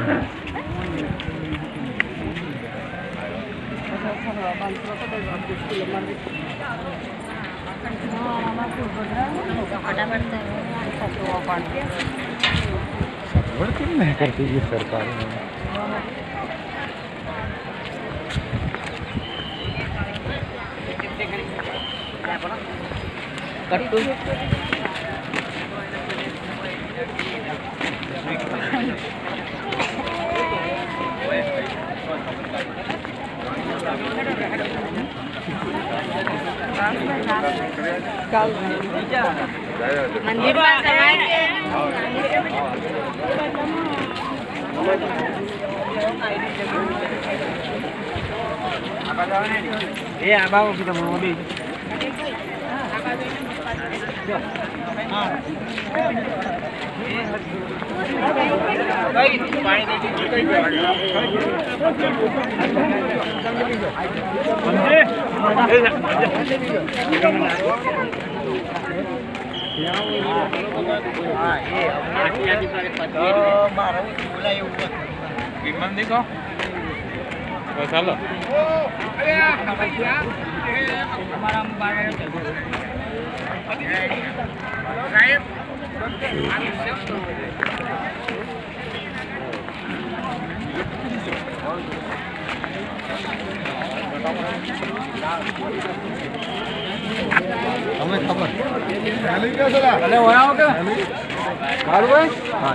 नहीं करती ये सरकार मंदिर में ये आबा को kita mau mobil. Baik, पानी दे दीजिए. Gimana nih kok? Gak salah. खबर अरे हो रहा होगा काल भाई हाँ